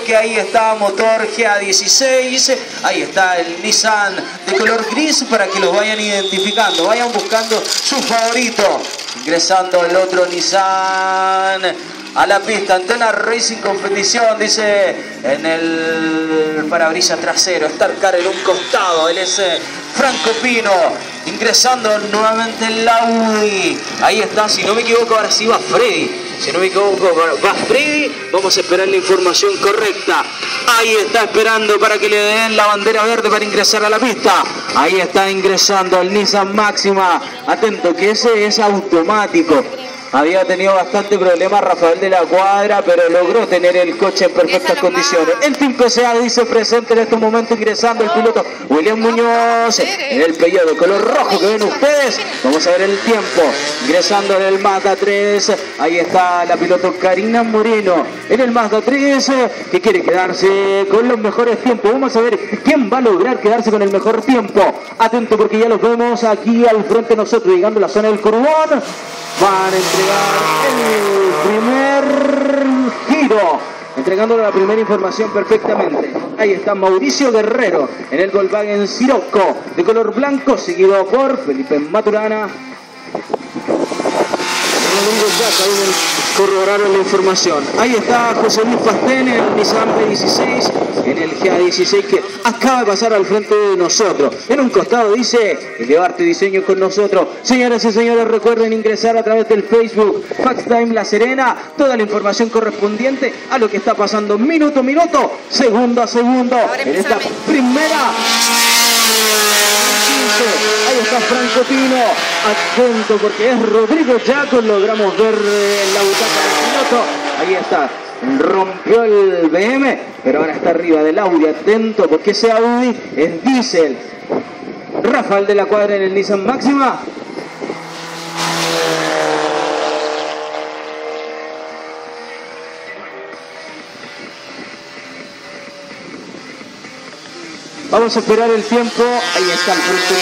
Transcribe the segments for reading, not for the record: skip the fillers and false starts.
porque ahí está motor GA16, ahí está el Nissan de color gris para que los vayan identificando, vayan buscando su favorito. Ingresando el otro Nissan a la pista, Antena Racing Competición, dice en el parabrisas trasero, Starcar en un costado, él es Franco Pino, ingresando nuevamente el Audi, ahí está, si no me equivoco ahora sí va Freddy, si no me equivoco va Freddy, vamos a esperar la información correcta, ahí está esperando para que le den la bandera verde para ingresar a la pista, ahí está ingresando el Nissan Máxima, atento que ese es automático. Había tenido bastante problema Rafael de la Cuadra, pero logró tener el coche en perfectas condiciones. El Team PSA dice presente en este momento ingresando el piloto William Muñoz en el pellejo de color rojo que ven ustedes. Vamos a ver el tiempo. Ingresando en el Mazda 3. Ahí está la piloto Karina Moreno en el Mazda 3 que quiere quedarse con los mejores tiempos. Vamos a ver quién va a lograr quedarse con el mejor tiempo. Atento porque ya los vemos aquí al frente de nosotros, llegando a la zona del Curbón. Van a entregar el primer giro, entregándole la primera información perfectamente. Ahí está Mauricio Guerrero en el Volkswagen Sirocco de color blanco, seguido por Felipe Maturana. Corroboraron la información. Ahí está José Luis Pastén en el Nissan B16, en el GA16 que acaba de pasar al frente de nosotros. En un costado dice Elevarte Diseño con nosotros. Señoras y señores, recuerden ingresar a través del Facebook Fax Time La Serena, toda la información correspondiente a lo que está pasando minuto a minuto, segundo a segundo en esta primera. Ahí está Franco Pino, atento porque es Rodrigo Jaco, logramos ver la butaca del piloto, ahí está, rompió el BM, pero ahora está arriba del Audi, atento porque ese Audi es diésel. Rafael de la Cuadra en el Nissan Máxima. Vamos a esperar el tiempo. Ahí está el frente.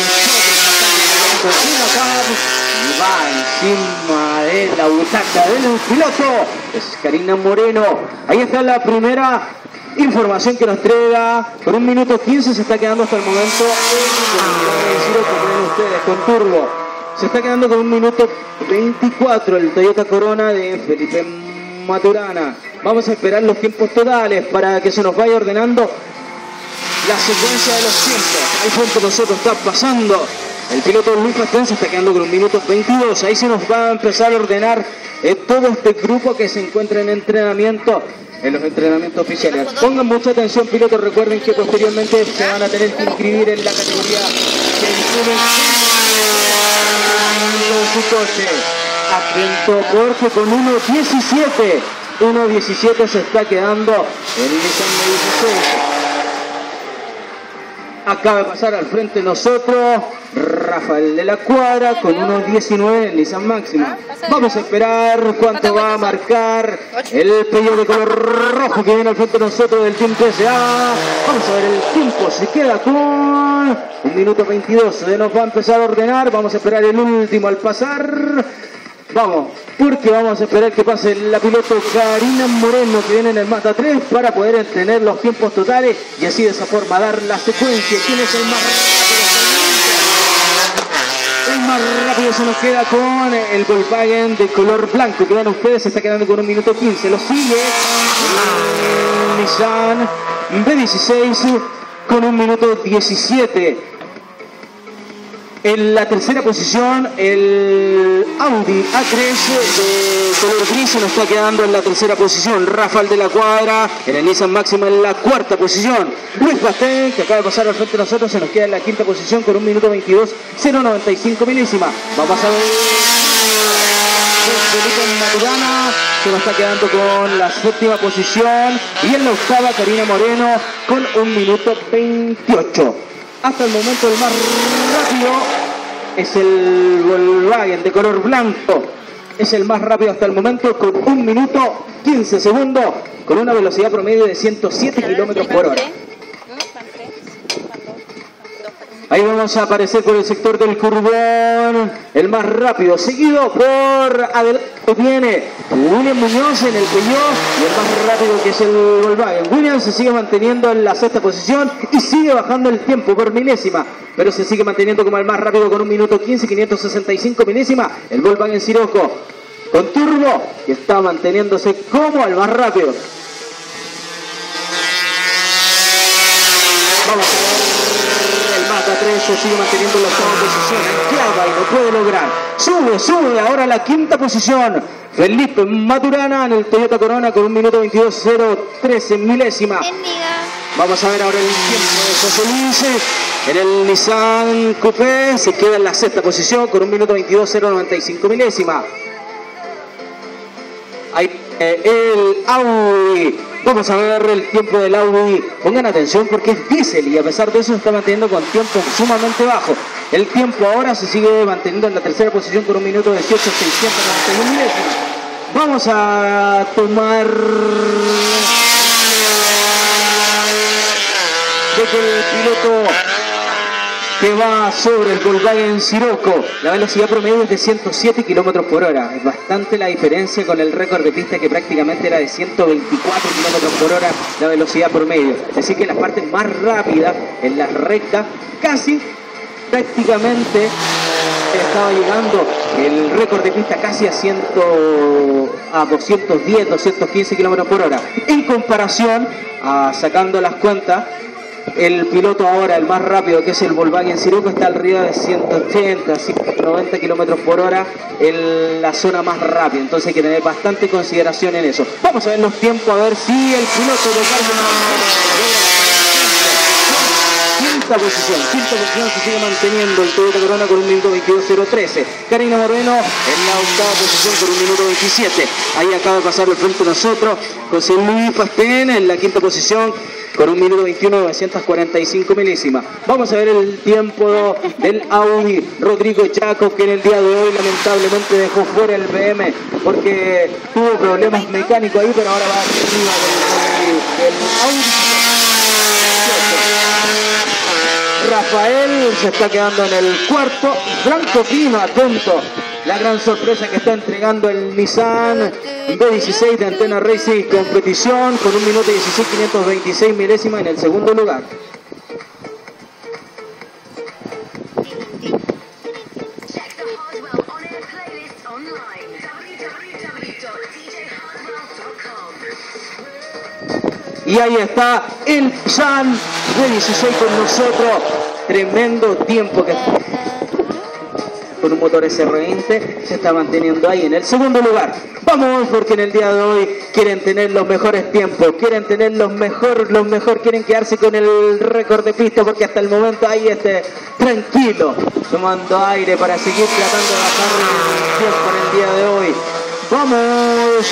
Y va encima de la butaca del piloto. Es Karina Moreno. Ahí está la primera información que nos entrega. Por 1 minuto 15 se está quedando hasta el momento. Ustedes con turbo. Se está quedando con 1 minuto 24 el Toyota Corona de Felipe Maturana. Vamos a esperar los tiempos totales para que se nos vaya ordenando la secuencia de los tiempos. Ahí frente a nosotros está pasando el piloto Luis Pastén, se está quedando con 1 minuto 22. Ahí se nos va a empezar a ordenar todo este grupo que se encuentra en entrenamiento, en los entrenamientos oficiales. Pongan mucha atención, pilotos. Recuerden que posteriormente se van a tener que inscribir en la categoría que incluye su coche. Atento porque con 1.17 se está quedando el Nissan 16. Acaba de pasar al frente de nosotros Rafael de la Cuadra con 1.19 en Nissan Máxima. Vamos a esperar cuánto va a marcar el pellejo de color rojo que viene al frente de nosotros del Team PSA. Vamos a ver el tiempo, se queda con 1 minuto 22. Se nos va a empezar a ordenar, vamos a esperar el último al pasar. Vamos, porque vamos a esperar que pase la piloto Karina Moreno que viene en el Mazda 3 para poder tener los tiempos totales y así de esa forma dar la secuencia. ¿Quién es el más rápido? El más rápido se nos queda con el Volkswagen de color blanco que vean ustedes, se está quedando con 1 minuto 15. Lo sigue el Nissan B16 con 1 minuto 17. En la tercera posición, el Audi A3 de color gris se nos está quedando en la tercera posición. Rafael de la Cuadra en el Nissan Máxima en la cuarta posición. Luis Pastén, que acaba de pasar al frente de nosotros, se nos queda en la quinta posición con 1 minuto 22, 0.95 milésima. Vamos a ver. Felipe Maturana se nos está quedando con la séptima posición. Y en la octava, Karina Moreno con 1 minuto 28. Hasta el momento el más rápido es el Volkswagen de color blanco. Es el más rápido hasta el momento con 1 minuto 15 segundos con una velocidad promedio de 107 kilómetros por hora. Ahí vamos a aparecer por el sector del Curbón, el más rápido, seguido por Viene William Muñoz en el Peugeot y el más rápido que es el Volkswagen. William se sigue manteniendo en la sexta posición y sigue bajando el tiempo por milésima, pero se sigue manteniendo como el más rápido con 1 minuto 15, 565 milésima. El Volkswagen Scirocco con turbo que está manteniéndose como el más rápido. Vamos a ver. El Mazda 3 se sigue manteniendo en la octava posición, anclada y lo puede lograr. Sube ahora a la quinta posición. Felipe Maturana en el Toyota Corona con 1 minuto 22.013 milésima. Vamos a ver ahora el tiempo de José Luis. En el Nissan Coupé se queda en la sexta posición con 1 minuto 22.095 milésima. Ahí el Audi. Vamos a ver el tiempo del Audi. Pongan atención porque es diésel y a pesar de eso se está manteniendo con tiempo sumamente bajo. El tiempo ahora se sigue manteniendo en la tercera posición con 1 minuto 18.691 milésimas. Vamos a tomar de que el piloto que va sobre el Volkswagen Scirocco, la velocidad promedio es de 107 km por hora. Es bastante la diferencia con el récord de pista que prácticamente era de 124 km por hora la velocidad promedio. Así que las partes más rápidas, en las rectas, casi prácticamente estaba llegando el récord de pista casi a 210, 215 km por hora. En comparación, sacando las cuentas, el piloto ahora, el más rápido, que es el Volkswagen Scirocco, está arriba de 180, 190 km por hora en la zona más rápida. Entonces hay que tener bastante consideración en eso. Vamos a ver los tiempos, a ver si el piloto de quinta posición se sigue manteniendo el Toyota Corona con 1 minuto 22.013. Karina Moreno en la octava posición con 1 minuto 27. Ahí acaba de pasar al frente de nosotros José Luis Pastén en la quinta posición con 1 minuto 21.945 milésimas. Vamos a ver el tiempo del Audi Rodrigo Jacob, que en el día de hoy lamentablemente dejó fuera el BM porque tuvo problemas mecánicos ahí, pero ahora va arriba del Audi. Rafael se está quedando en el cuarto. Franco Pino, atento. La gran sorpresa que está entregando el Nissan B16 de Antena Racing Competición con 1 minuto 16.526 milésimas en el segundo lugar. Y ahí está el Nissan B16 con nosotros. Tremendo tiempo que con un motor SR20 se está manteniendo ahí en el segundo lugar. Vamos, porque en el día de hoy quieren tener los mejores tiempos, quieren tener los mejor, quieren quedarse con el récord de pista, porque hasta el momento ahí tranquilo, tomando aire para seguir tratando de bajar el tiempo en el día de hoy. Vamos,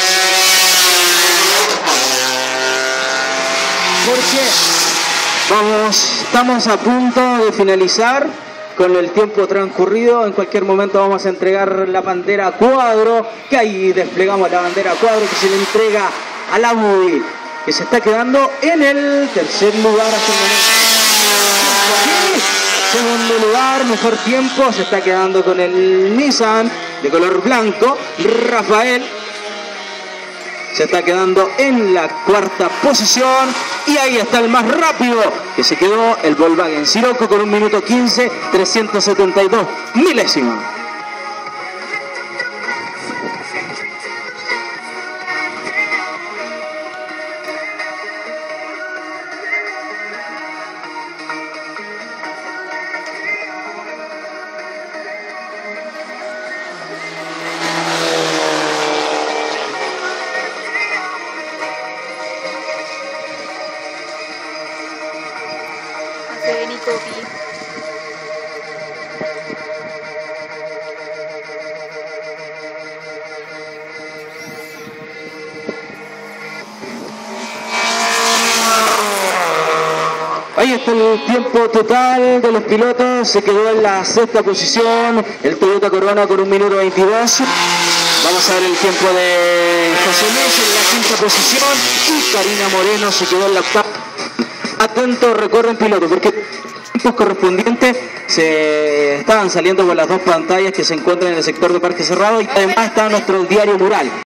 porque estamos a punto de finalizar con el tiempo transcurrido. En cualquier momento vamos a entregar la bandera cuadro, que ahí desplegamos la bandera cuadro que se le entrega al Audi, que se está quedando en el tercer lugar hasta el momento. Segundo lugar, mejor tiempo, se está quedando con el Nissan de color blanco. Rafael se está quedando en la cuarta posición. Y ahí está el más rápido, que se quedó el Volkswagen Scirocco con 1 minuto 15.372 milésimas. Ahí está el tiempo total de los pilotos. Se quedó en la sexta posición el Toyota Corona con 1 minuto 22. Vamos a ver el tiempo de José Luis en la quinta posición y Karina Moreno se quedó en la octava. Atento, recorren piloto, porque logotipos correspondientes se estaban saliendo por las dos pantallas que se encuentran en el sector de Parque Cerrado, y además está nuestro diario mural.